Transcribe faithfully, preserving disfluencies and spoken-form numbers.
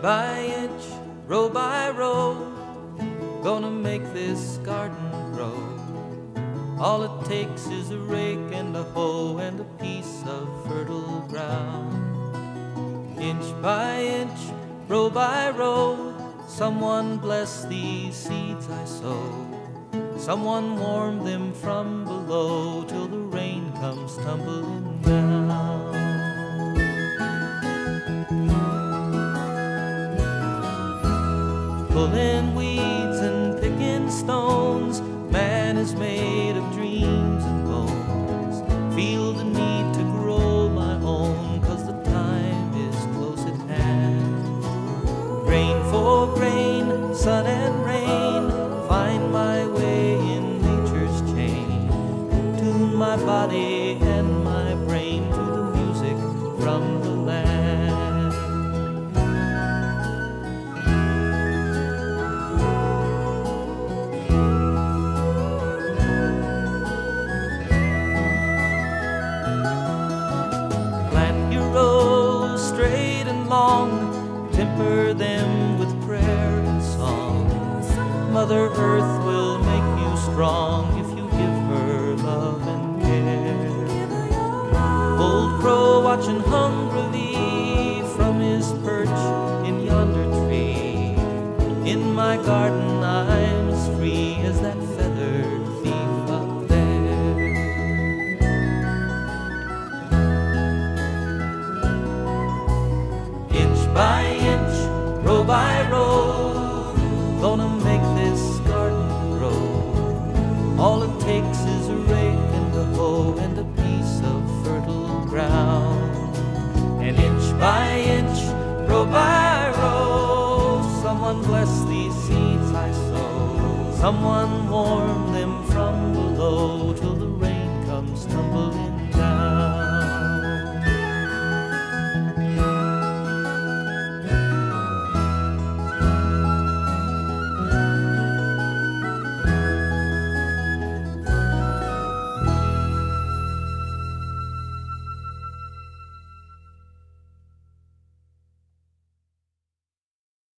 by inch, row by row, gonna make this garden grow. All it takes is a rake and a hoe and a piece of fertile ground. Inch by inch, row by row, someone bless these seeds I sow. Someone warm them from below till the rain comes tumbling down. Pulling weeds and picking stones, man is made of dreams and bones. Feel the need to grow my own, 'cause the time is close at hand. Grain for grain, sun and rain, find my way in nature's chain. Tune my body and my brain to the music from the land. Plant your rows straight and long, temper them with prayer and song. Mother Earth will make you strong if you give her love and care. Old crow watching hungrily from his perch in yonder tree. In my garden I'm as free as that feathered thief up there. Inch by inch, row by row, gonna make this garden grow. All it takes is a rake and a hoe and a piece of fertile ground. And inch by inch, row by row, someone bless these seeds I sow. Someone warm